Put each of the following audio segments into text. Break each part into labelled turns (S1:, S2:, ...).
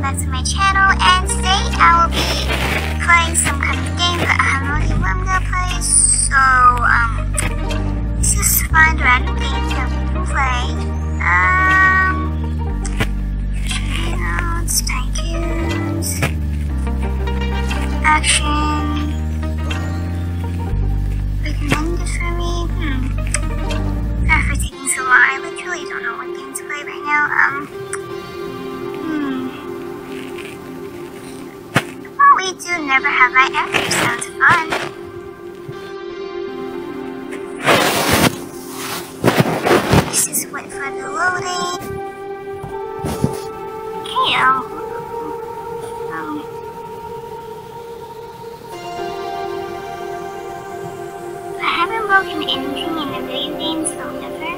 S1: back to my channel, and today I will be playing some kind of game, but I have no idea what I'm gonna play, so let's just find random games that we can play. Notes, tycoons, action, recommended for me. Sorry for taking so long. I literally don't know what game to play right now. Well, we do Never Have I Ever. Sounds fun. Let's just wait for the loading. Okay, I haven't broken anything in the video game, so never.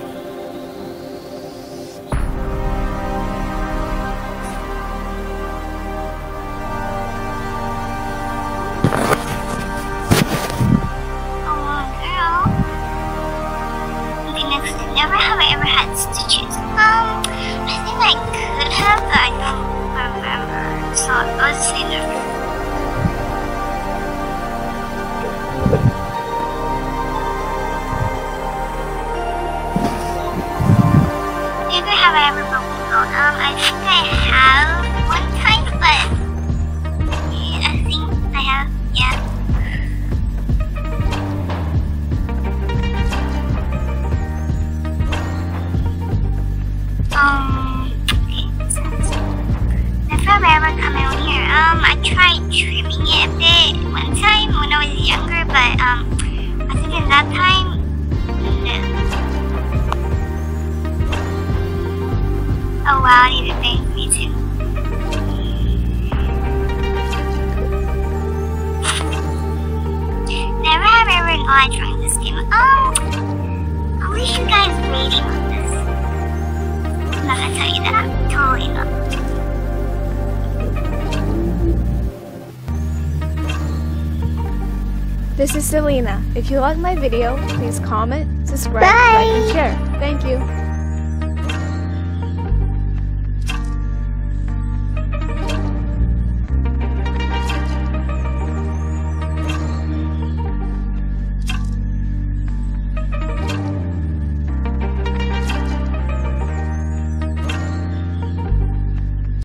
S1: Never have I ever had stitches. I think I could have, but I don't remember. So I'll just say never. Never have I ever broken a bone. I think I have one time, but yeah, I think I have, yeah. Never have I ever come out here. I tried trimming it a bit one time when I was younger, but I think at that time, no. Oh wow, I need to thank me too. Never have I ever not trying this game. I wish you guys rating on this. I'm not gonna tell you that. Totally not.
S2: This is Celina. If you like my video, please comment, subscribe,
S1: Bye.
S2: like, and share. Thank you.